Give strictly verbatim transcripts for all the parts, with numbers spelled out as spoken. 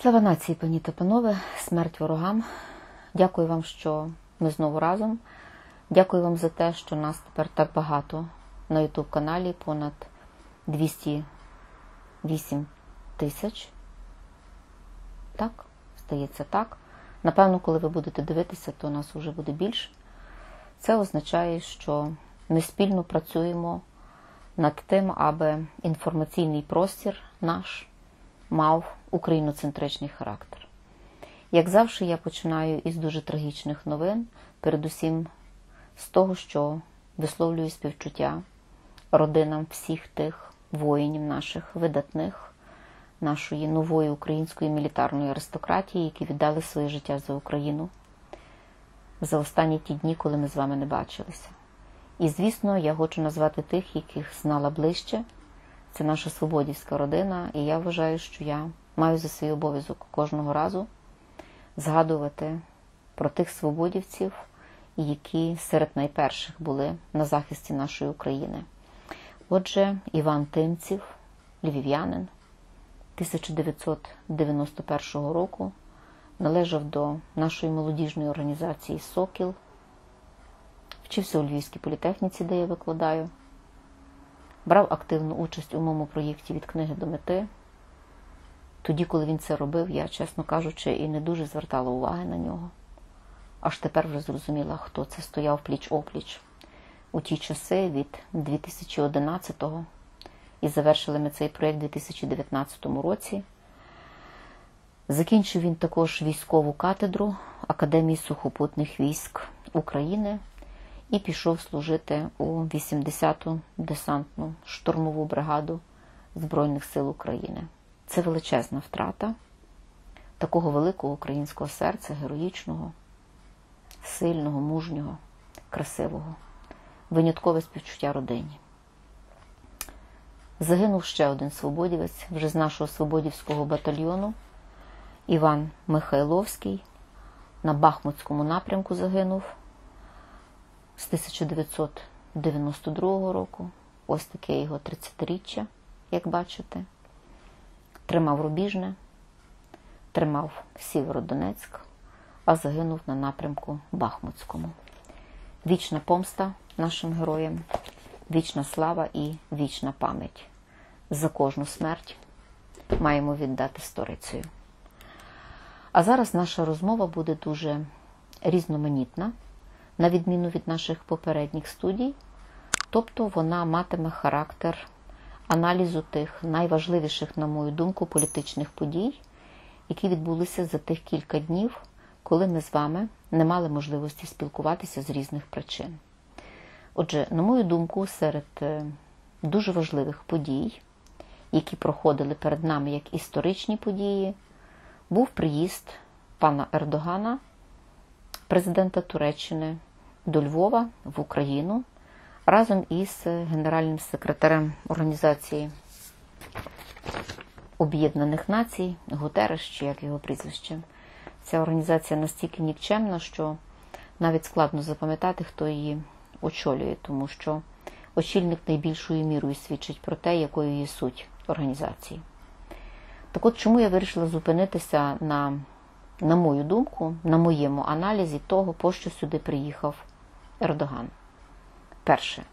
Слава нації, пані та панове, смерть ворогам. Дякую вам, що ми знову разом. Дякую вам за те, що нас тепер так багато на ютуб-каналі, понад двісті вісім тисяч. Так, здається так. Напевно, коли ви будете дивитися, то нас вже буде більше. Це означає, що ми спільно працюємо над тим, аби інформаційний простір наш мав україноцентричний характер. Як завжди, я починаю із дуже трагічних новин, передусім з того, що висловлюю співчуття родинам всіх тих воїнів наших, видатних, нашої нової української мілітарної аристократії, які віддали своє життя за Україну за останні ті дні, коли ми з вами не бачилися. І, звісно, я хочу назвати тих, яких знала ближче. Це наша свободівська родина, і я вважаю, що я маю за свій обов'язок кожного разу згадувати про тих свободівців, які серед найперших були на захисті нашої України. Отже, Іван Тимців, львів'янин, тисяча дев'ятсот дев'яносто першого року, належав до нашої молодіжної організації «Сокіл», вчився у Львівській політехніці, де я викладаю, брав активну участь у моєму проєкті «Від книги до мети». Тоді, коли він це робив, я, чесно кажучи, і не дуже звертала уваги на нього. Аж тепер вже зрозуміла, хто це стояв пліч-опліч у ті часи від дві тисячі одинадцятого, і завершили ми цей проєкт у дві тисячі дев'ятнадцятому році. Закінчив він також військову катедру Академії сухопутних військ України і пішов служити у вісімдесяту десантну штурмову бригаду Збройних сил України. Це величезна втрата такого великого українського серця, героїчного, сильного, мужнього, красивого. Виняткове співчуття родині. Загинув ще один свободівець, вже з нашого свободівського батальйону, Іван Михайловський, на Бахмутському напрямку загинув з тисяча дев'ятсот дев'яносто другого року. Ось таке його тридцятиріччя, як бачите. Тримав Рубіжне, тримав Сєвєродонецьк, а загинув на напрямку Бахмутському. Вічна помста нашим героям, вічна слава і вічна пам'ять. За кожну смерть маємо віддати сторицею. А зараз наша розмова буде дуже різноманітна, на відміну від наших попередніх студій, тобто вона матиме характер аналізу тих найважливіших, на мою думку, політичних подій, які відбулися за тих кілька днів, коли ми з вами не мали можливості спілкуватися з різних причин. Отже, на мою думку, серед дуже важливих подій, які проходили перед нами як історичні події, був приїзд пана Ердогана, президента Туреччини, до Львова, в Україну, разом із генеральним секретарем Організації Об'єднаних Націй, Гутереш, чи як його прізвище. Ця організація настільки нікчемна, що навіть складно запам'ятати, хто її очолює, тому що очільник найбільшою мірою свідчить про те, якою є суть організації. Так от, чому я вирішила зупинитися на, на мою думку, на моєму аналізі того, по що сюди приїхав Ердоган. Перше.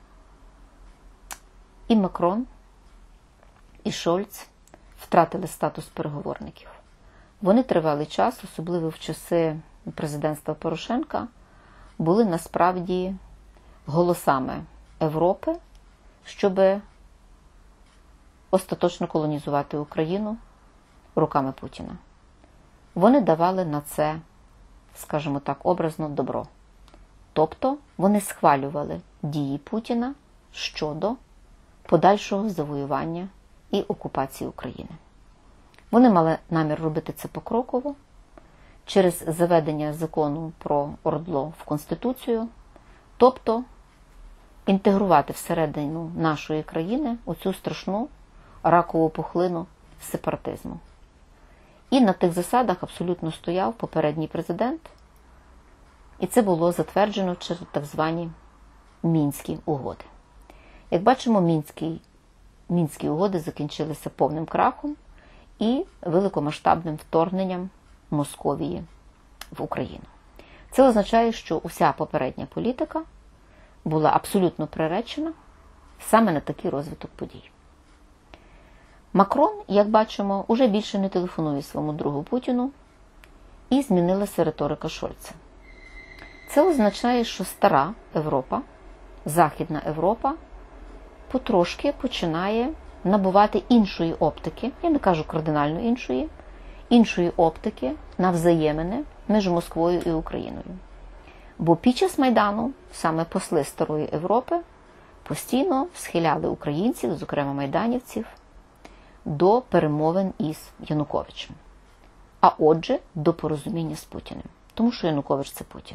І Макрон, і Шольц втратили статус переговорників. Вони тривалий час, особливо в часи президентства Порошенка, були насправді голосами Європи, щоб остаточно колонізувати Україну руками Путіна. Вони давали на це, скажімо так, образно, добро. Тобто вони схвалювали дії Путіна щодо подальшого завоювання і окупації України. Вони мали намір робити це покроково, через заведення закону про ОРДЛО в Конституцію, тобто інтегрувати всередину нашої країни оцю страшну ракову пухлину сепаратизму. І на тих засадах абсолютно стояв попередній президент, і це було затверджено через так звані Мінські угоди. Як бачимо, Мінські, Мінські угоди закінчилися повним крахом, і великомасштабним вторгненням Московії в Україну. Це означає, що уся попередня політика була абсолютно приречена саме на такий розвиток подій. Макрон, як бачимо, уже більше не телефонує своєму другу Путіну, і змінилася риторика Шольца. Це означає, що стара Європа, Західна Європа, потрошки починає набувати іншої оптики, я не кажу кардинально іншої, іншої оптики на взаємини між Москвою і Україною. Бо під час Майдану саме посли Старої Європи постійно схиляли українців, зокрема майданівців, до перемовин із Януковичем. А отже, до порозуміння з Путіним. Тому що Янукович – це Путін.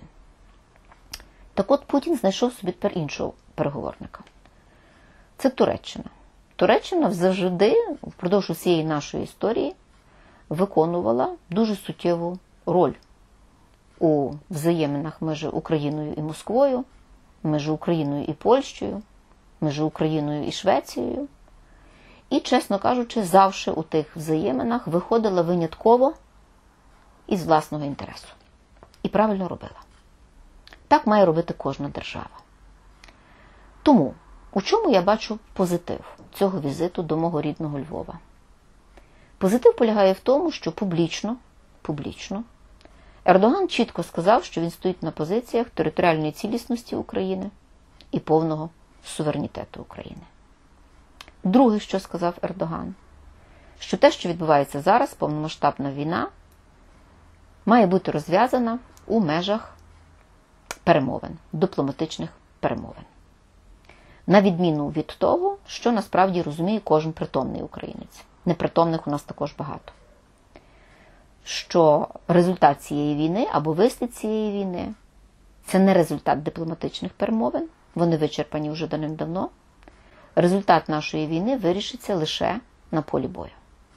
Так от Путін знайшов собі тепер іншого переговорника. Це Туреччина. Туреччина завжди, впродовж усієї нашої історії, виконувала дуже суттєву роль у взаєминах між Україною і Москвою, між Україною і Польщею, між Україною і Швецією. І, чесно кажучи, завжди у тих взаєминах виходила винятково із власного інтересу. І правильно робила. Так має робити кожна держава. Тому, у чому я бачу позитив цього візиту до мого рідного Львова? Позитив полягає в тому, що публічно, публічно Ердоган чітко сказав, що він стоїть на позиціях територіальної цілісності України і повного суверенітету України. Друге, що сказав Ердоган, що те, що відбувається зараз, повномасштабна війна, має бути розв'язана у межах перемовин, дипломатичних перемовин. На відміну від того, що насправді розуміє кожен притомний українець. Непритомних у нас також багато. Що результат цієї війни або вислід цієї війни – це не результат дипломатичних перемовин, вони вичерпані вже давним-давно. Результат нашої війни вирішиться лише на полі бою.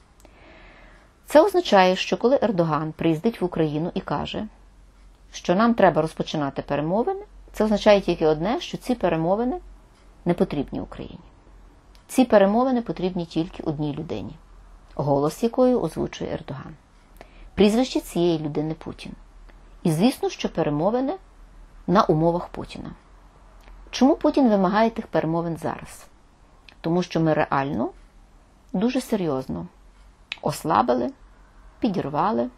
Це означає, що коли Ердоган приїздить в Україну і каже, що нам треба розпочинати перемовини, це означає тільки одне, що ці перемовини не потрібні Україні. Ці перемовини потрібні тільки одній людині, голос якої озвучує Ердоган. Прізвище цієї людини – Путін. І звісно, що перемовини на умовах Путіна. Чому Путін вимагає тих перемовин зараз? Тому що ми реально, дуже серйозно ослабили, підірвали,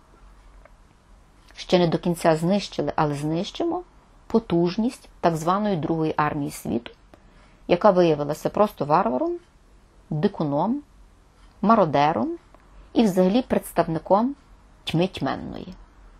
ще не до кінця знищили, але знищимо потужність так званої Другої армії світу, яка виявилася просто варваром, дикуном, мародером і взагалі представником тьми тьменної.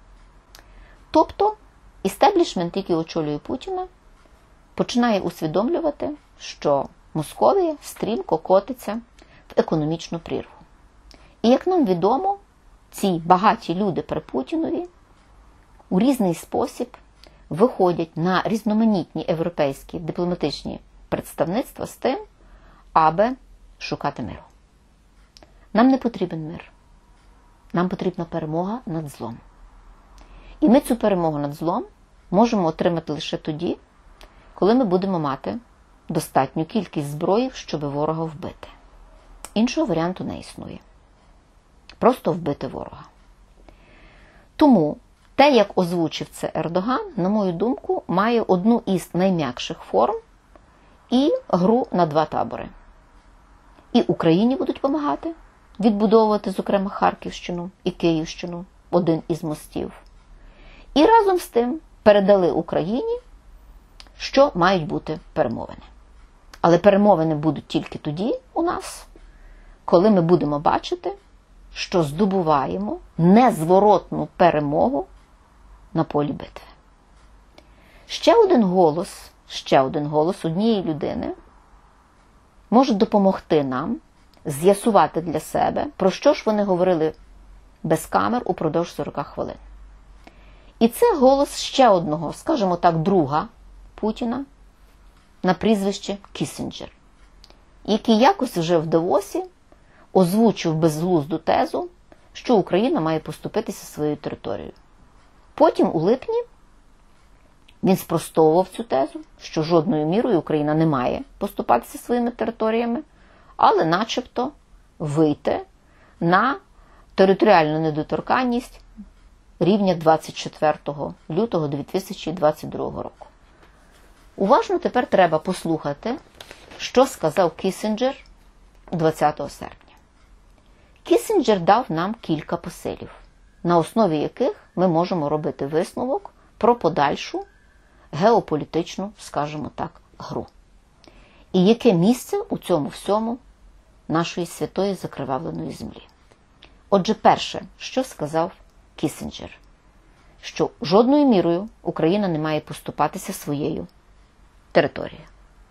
Тобто, істеблішмент, який очолює Путіна, починає усвідомлювати, що Московія стрімко котиться в економічну прірву. І, як нам відомо, ці багаті люди при Путінові у різний спосіб виходять на різноманітні європейські дипломатичні представництва з тим, аби шукати миру. Нам не потрібен мир. Нам потрібна перемога над злом. І ми цю перемогу над злом можемо отримати лише тоді, коли ми будемо мати достатню кількість зброї, щоб ворога вбити. Іншого варіанту не існує. Просто вбити ворога. Тому те, як озвучив це Ердоган, на мою думку, має одну із найм'якших форм і гру на два табори. І Україні будуть допомагати відбудовувати, зокрема, Харківщину і Київщину, один із мостів. І разом з тим передали Україні, що мають бути перемовини. Але перемовини будуть тільки тоді у нас, коли ми будемо бачити, що здобуваємо незворотну перемогу на полі битви. Ще один голос, ще один голос однієї людини може допомогти нам з'ясувати для себе, про що ж вони говорили без камер упродовж сорока хвилин. І це голос ще одного, скажімо так, друга Путіна на прізвище Кіссінджер, який якось вже в Давосі озвучив безглузду тезу, що Україна має поступитися своєю територією. Потім у липні він спростовував цю тезу, що жодною мірою Україна не має поступатися своїми територіями, але начебто вийти на територіальну недоторканність рівня двадцять четвертого лютого дві тисячі двадцять другого року. Уважно тепер треба послухати, що сказав Кіссінджер двадцятого серпня. Кіссінджер дав нам кілька посилів, на основі яких ми можемо робити висновок про подальшу геополітичну, скажімо так, гру. І яке місце у цьому всьому нашої святої закривавленої землі. Отже, перше, що сказав Кіссінджер, що жодною мірою Україна не має поступатися своєю територією.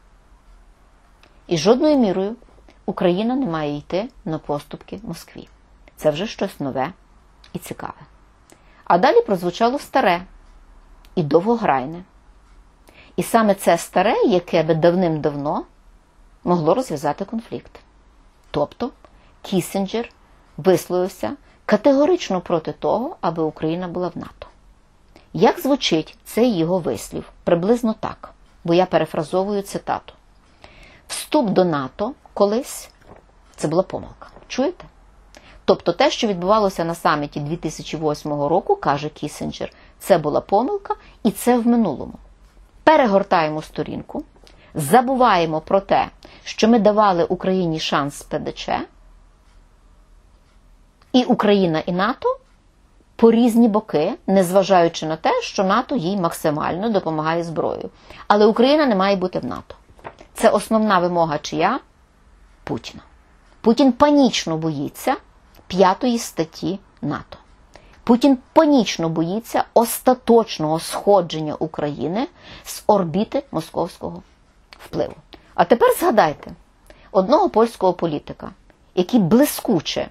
І жодною мірою Україна не має йти на поступки Москві. Це вже щось нове і цікаве. А далі прозвучало старе і довгограйне. І саме це старе, яке би давним-давно могло розв'язати конфлікт. Тобто Кіссінджер висловився категорично проти того, аби Україна була в НАТО. Як звучить цей його вислів? Приблизно так, бо я перефразовую цитату. Вступ до НАТО колись – це була помилка. Чуєте? Тобто те, що відбувалося на саміті дві тисячі восьмого року, каже Кіссінджер, це була помилка і це в минулому. Перегортаємо сторінку, забуваємо про те, що ми давали Україні шанс з ПДЧ, і Україна і НАТО по різні боки, незважаючи на те, що НАТО їй максимально допомагає зброєю. Але Україна не має бути в НАТО. Це основна вимога чия? Путіна. Путін панічно боїться п'ятої статті НАТО. Путін панічно боїться остаточного сходження України з орбіти московського впливу. А тепер згадайте одного польського політика, який блискуче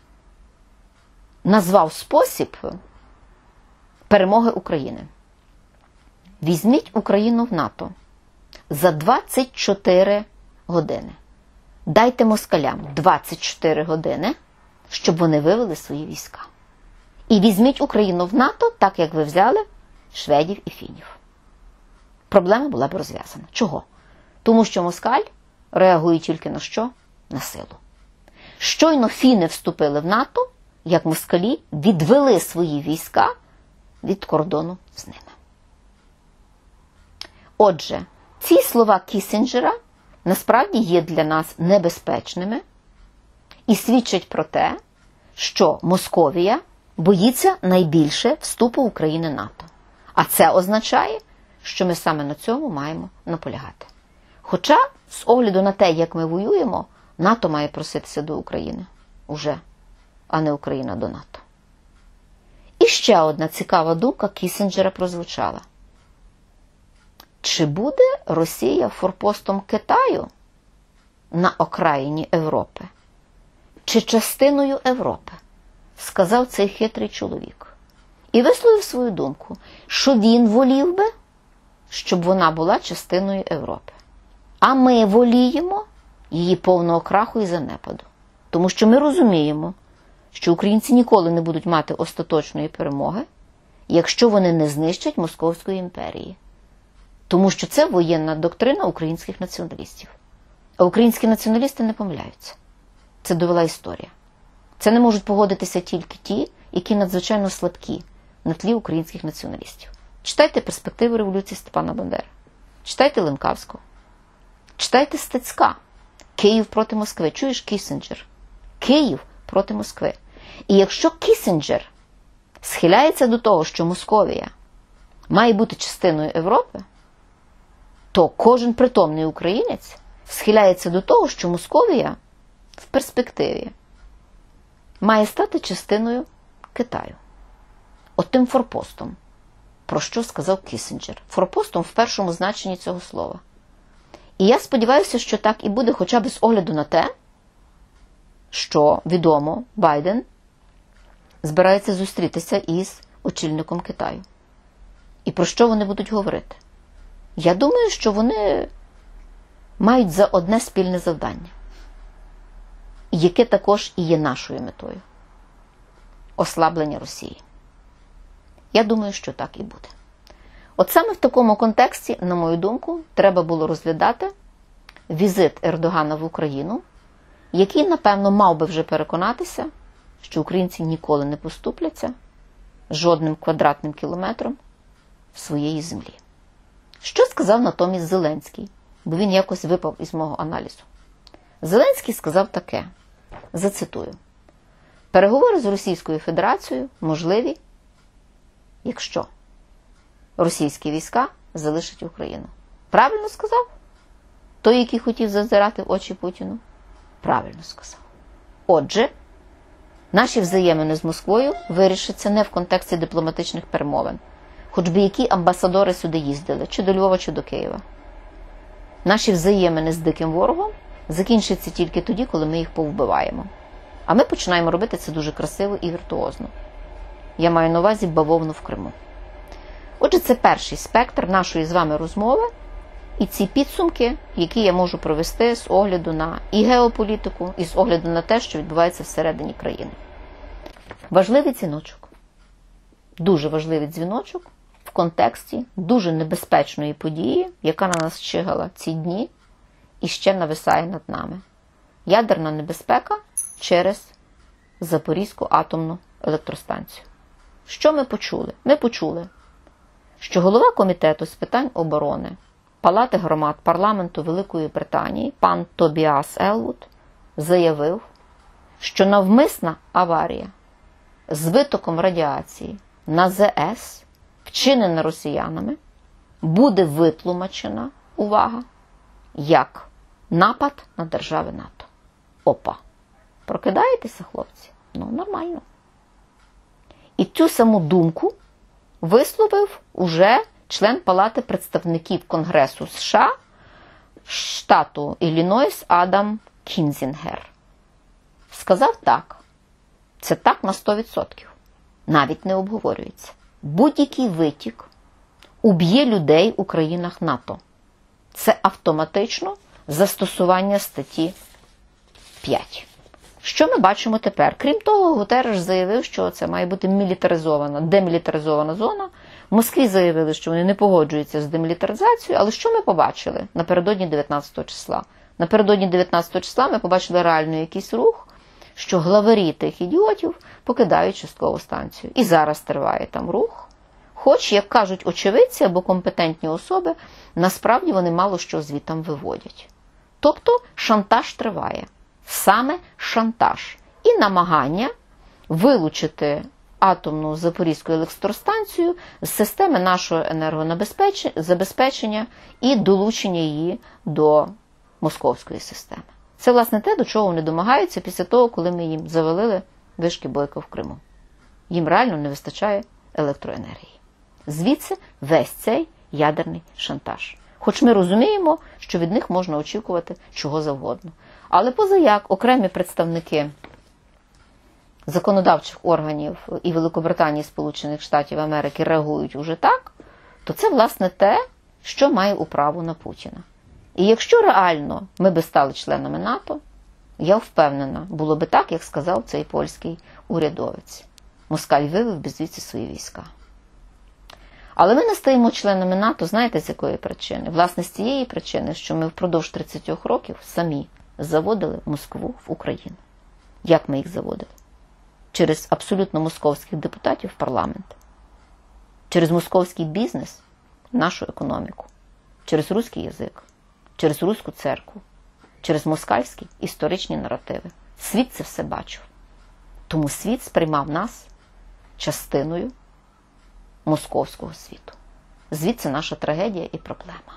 назвав спосіб перемоги України. Візьміть Україну в НАТО за двадцять чотири години. Дайте москалям двадцять чотири години, щоб вони вивели свої війська. І візьміть Україну в НАТО, так як ви взяли шведів і фінів. Проблема була б розв'язана. Чого? Тому що москаль реагує тільки на що? На силу. Щойно фіни вступили в НАТО, як москалі відвели свої війська від кордону з ними. Отже, ці слова Кіссінджера насправді є для нас небезпечними і свідчать про те, що Московія боїться найбільше вступу України в НАТО. А це означає, що ми саме на цьому маємо наполягати. Хоча, з огляду на те, як ми воюємо, НАТО має проситися до України уже, а не Україна до НАТО. І ще одна цікава думка Кіссінджера прозвучала. Чи буде Росія форпостом Китаю на окраїні Європи? Чи частиною Європи? Сказав цей хитрий чоловік. І висловив свою думку, що він волів би, щоб вона була частиною Європи. А ми воліємо її повного краху і занепаду. Тому що ми розуміємо, що українці ніколи не будуть мати остаточної перемоги, якщо вони не знищать Московської імперії. Тому що це воєнна доктрина українських націоналістів. А українські націоналісти не помиляються. Це довела історія. Це не можуть погодитися тільки ті, які надзвичайно слабкі на тлі українських націоналістів. Читайте перспективи революції Степана Бандери. Читайте Ленкавського. Читайте Стецька. Київ проти Москви. Чуєш, Кіссінджер? Київ проти Москви. І якщо Кіссінджер схиляється до того, що Московія має бути частиною Європи, то кожен притомний українець схиляється до того, що Московія в перспективі має стати частиною Китаю. От тим форпостом, про що сказав Кіссінджер. Форпостом в першому значенні цього слова. І я сподіваюся, що так і буде, хоча б з огляду на те, що, відомо, Байден збирається зустрітися із очільником Китаю. І про що вони будуть говорити? Я думаю, що вони мають за одне спільне завдання, яке також і є нашою метою – ослаблення Росії. Я думаю, що так і буде. От саме в такому контексті, на мою думку, треба було розглядати візит Ердогана в Україну, який, напевно, мав би вже переконатися, що українці ніколи не поступляться жодним квадратним кілометром своєї землі. Що сказав натомість Зеленський? Бо він якось випав із мого аналізу. Зеленський сказав таке, зацитую: «Переговори з Російською Федерацією можливі, якщо російські війська залишать Україну». Правильно сказав? Той, який хотів зазирати в очі Путіну? Правильно сказав. Отже, наші взаємини з Москвою вирішаться не в контексті дипломатичних перемовин, хоч би які амбасадори сюди їздили, чи до Львова, чи до Києва. Наші взаємини з диким ворогом закінчаться тільки тоді, коли ми їх повбиваємо. А ми починаємо робити це дуже красиво і віртуозно. Я маю на увазі бавовну в Криму. Отже, це перший спектр нашої з вами розмови і ці підсумки, які я можу провести з огляду на і геополітику, і з огляду на те, що відбувається всередині країни. Важливий дзвіночок. Дуже важливий дзвіночок в контексті дуже небезпечної події, яка на нас чигала ці дні і ще нависає над нами. Ядерна небезпека через Запорізьку атомну електростанцію. Що ми почули? Ми почули, що голова Комітету з питань оборони Палати громад парламенту Великої Британії пан Тобіас Елвуд заявив, що навмисна аварія з витоком радіації на ЗЕС, вчинена росіянами, буде витлумачена, увага, як напад на держави НАТО. Опа! Прокидаєтеся, хлопці? Ну, нормально. І цю саму думку висловив уже член Палати представників Конгресу США штату Іллінойс Адам Кінзінгер. Сказав так. Це так на сто відсотків. Навіть не обговорюється. Будь-який витік уб'є людей у країнах НАТО. Це автоматично застосування статті п'ять. Що ми бачимо тепер? Крім того, Гутерреш заявив, що це має бути мілітаризована, демілітаризована зона. В Москві заявили, що вони не погоджуються з демілітаризацією, але що ми побачили напередодні дев'ятнадцятого числа? Напередодні дев'ятнадцятого числа ми побачили реально якийсь рух, що главарі тих ідіотів покидають часткову станцію. І зараз триває там рух. Хоч, як кажуть очевидці або компетентні особи, насправді вони мало що звітам виводять. Тобто шантаж триває. Саме шантаж. І намагання вилучити атомну Запорізьку електростанцію з системи нашого енергозабезпечення і долучення її до московської системи. Це, власне, те, до чого вони домагаються після того, коли ми їм завалили вишки Бойка в Криму. Їм реально не вистачає електроенергії. Звідси весь цей ядерний шантаж. Хоч ми розуміємо, що від них можна очікувати чого завгодно. Але позаяк окремі представники законодавчих органів і Великобританії, Сполучених Штатів Америки реагують уже так, то це, власне, те, що має управу на Путіна. І якщо реально ми би стали членами НАТО, я впевнена, було би так, як сказав цей польський урядовець. Москаль вивів би звідси свої війська. Але ми не стаємо членами НАТО, знаєте, з якої причини? Власне, з цієї причини, що ми впродовж тридцять років самі заводили Москву в Україну. Як ми їх заводили? Через абсолютно московських депутатів в парламент. Через московський бізнес в нашу економіку. Через руський язик. Через руську церкву. Через москальські історичні наративи. Світ це все бачив. Тому світ сприймав нас частиною московського світу. Звідси наша трагедія і проблема.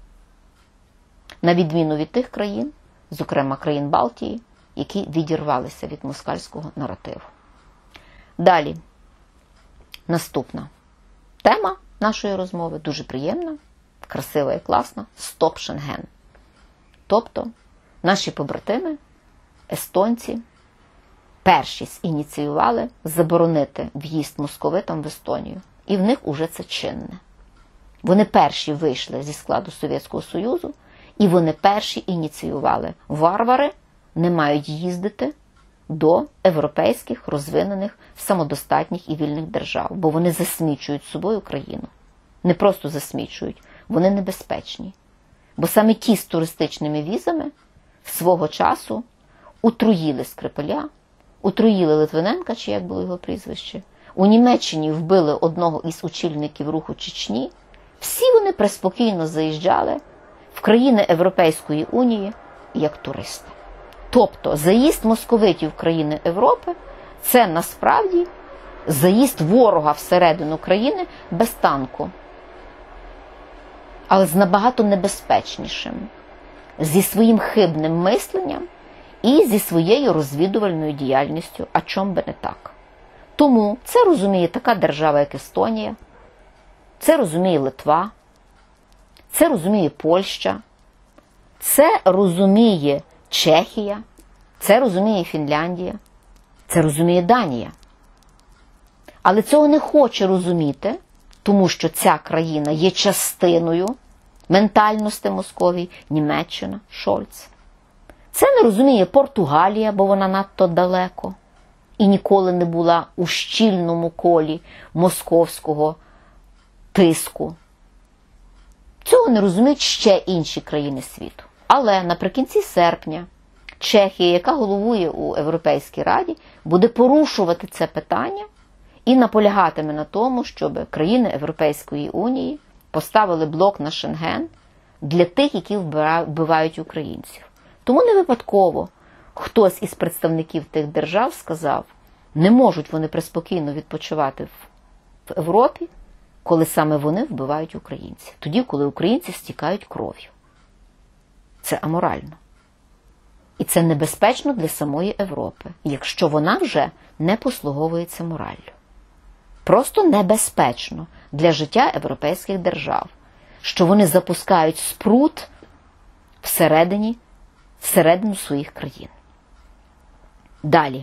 На відміну від тих країн, зокрема країн Балтії, які відірвалися від москальського наративу. Далі. Наступна тема нашої розмови, дуже приємна, красива і класна – Стоп Шенген. Тобто, наші побратими, естонці, перші ініціювали заборонити в'їзд московитам в Естонію. І в них уже це чинне. Вони перші вийшли зі складу Совєтського Союзу, і вони перші ініціювали. Варвари не мають їздити до європейських, розвинених, самодостатніх і вільних держав, бо вони засмічують собою країну. Не просто засмічують, вони небезпечні. Бо саме ті з туристичними візами свого часу утруїли Скрипаля, Утруїли Литвиненка, чи як було його прізвище. У Німеччині вбили одного із очільників руху Чечні. Всі вони преспокійно заїжджали в країни Європейської Унії як туристи. Тобто заїзд московитів в країни Європи – це насправді заїзд ворога всередину країни без танку. Але з набагато небезпечнішим, зі своїм хибним мисленням і зі своєю розвідувальною діяльністю, а чом би не так. Тому це розуміє така держава, як Естонія, це розуміє Литва, це розуміє Польща, це розуміє Чехія, це розуміє Фінляндія, це розуміє Данія. Але цього не хоче розуміти, тому що ця країна є частиною ментальності Московії, Німеччина, Шольц. Це не розуміє Португалія, бо вона надто далеко і ніколи не була у щільному колі московського тиску. Цього не розуміють ще інші країни світу. Але наприкінці серпня Чехія, яка головує у Європейській Раді, буде порушувати це питання і наполягатиме на тому, щоб країни Європейської Унії поставили блок на Шенген для тих, які вбивають українців. Тому не випадково хтось із представників тих держав сказав, не можуть вони преспокійно відпочивати в Європі, коли саме вони вбивають українців. Тоді, коли українці стікають кров'ю. Це аморально. І це небезпечно для самої Європи, якщо вона вже не послуговується мораллю. Просто небезпечно для життя європейських держав, що вони запускають спрут всередині, всередину своїх країн. Далі.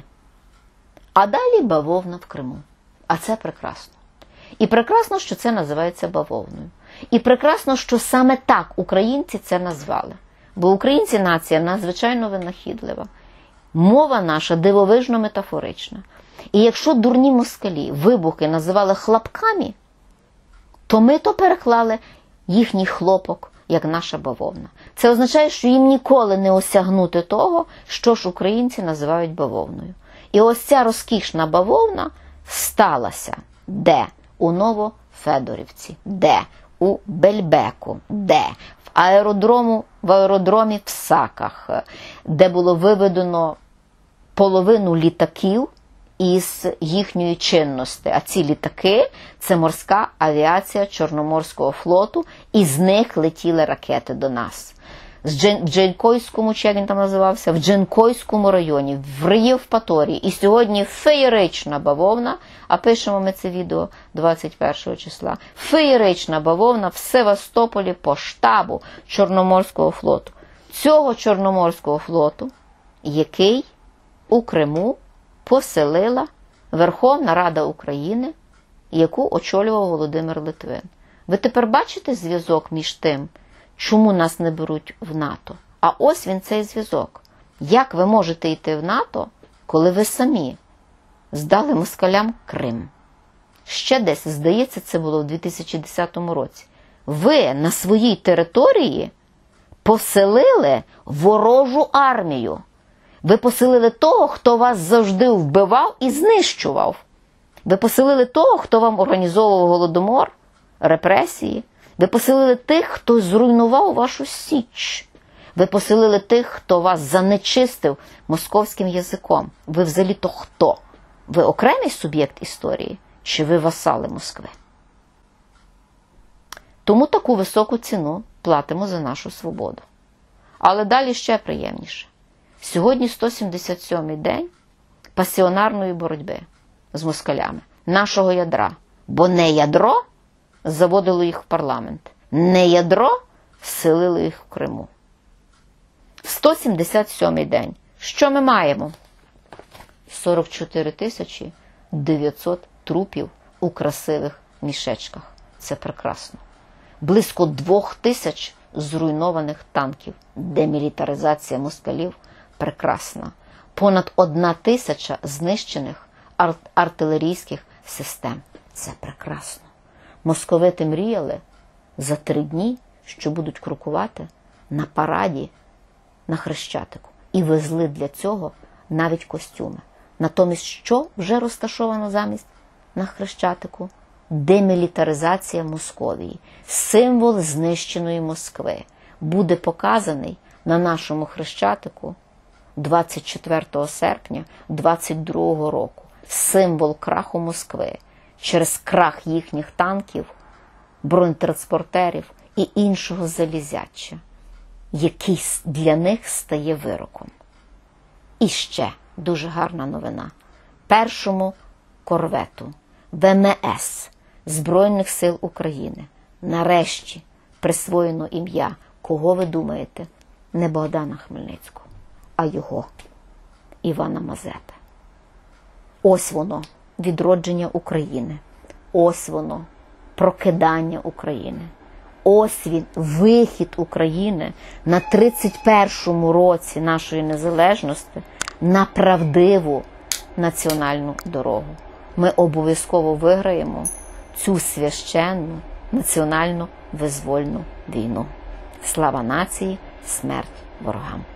А далі бавовна в Криму. А це прекрасно. І прекрасно, що це називається бавовною. І прекрасно, що саме так українці це назвали. Бо українці нація надзвичайно винахідлива. Мова наша дивовижно метафорична. І якщо дурні москалі вибухи називали хлопками, то ми то переклали їхній хлопок, як наша бавовна. Це означає, що їм ніколи не осягнути того, що ж українці називають бавовною. І ось ця розкішна бавовна сталася. Де? У Новофедорівці. Де? У Бельбеку. Де? В аеродрому, в аеродромі в Саках, де було виведено половину літаків із їхньої чинності. А ці літаки – це морська авіація Чорноморського флоту, і з них летіли ракети до нас. В Дженкойському, чи як він там називався, в Дженкойському районі, в Євпаторії. І сьогодні феєрична бавовна, а пишемо ми це відео двадцять першого числа, феєрична бавовна в Севастополі по штабу Чорноморського флоту. Цього Чорноморського флоту, який у Криму поселила Верховна Рада України, яку очолював Володимир Литвин. Ви тепер бачите зв'язок між тим, чому нас не беруть в НАТО? А ось він, цей зв'язок. Як ви можете йти в НАТО, коли ви самі здали москалям Крим? Ще десь, здається, це було в дві тисячі десятому році. Ви на своїй території поселили ворожу армію. Ви поселили того, хто вас завжди вбивав і знищував. Ви поселили того, хто вам організовував голодомор, репресії. Ви поселили тих, хто зруйнував вашу Січ. Ви поселили тих, хто вас занечистив московським язиком. Ви взагалі-то хто? Ви окремий суб'єкт історії? Чи ви васали Москви? Тому таку високу ціну платимо за нашу свободу. Але далі ще приємніше. Сьогодні сто сімдесят сьомий день пасіонарної боротьби з москалями, нашого ядра. Бо не ядро заводило їх в парламент, не ядро селило їх в Криму. сто сімдесят сьомий день. Що ми маємо? сорок чотири тисячі дев'ятсот трупів у красивих мішечках. Це прекрасно. Близько двох тисяч зруйнованих танків. Демілітаризація москалів прекрасна. Понад одна тисяча знищених ар- артилерійських систем. Це прекрасно. Московити мріяли за три дні, що будуть крокувати на параді на Хрещатику. І везли для цього навіть костюми. Натомість, що вже розташовано замість на Хрещатику? Демілітаризація Московії. Символ знищеної Москви буде показаний на нашому Хрещатику двадцять четвертого серпня двадцять другого року. Символ краху Москви через крах їхніх танків, бронетранспортерів і іншого залізяча, який для них стає вироком. І ще дуже гарна новина. Першому корвету Ве Ем Ес Збройних сил України нарешті присвоєно ім'я, кого ви думаєте? Не Богдана Хмельницького, а його, Івана Мазепи. Ось воно, відродження України. Ось воно, прокидання України. Ось він, вихід України на тридцять першому році нашої незалежності на правдиву національну дорогу. Ми обов'язково виграємо цю священну національну визвольну війну. Слава нації, смерть ворогам!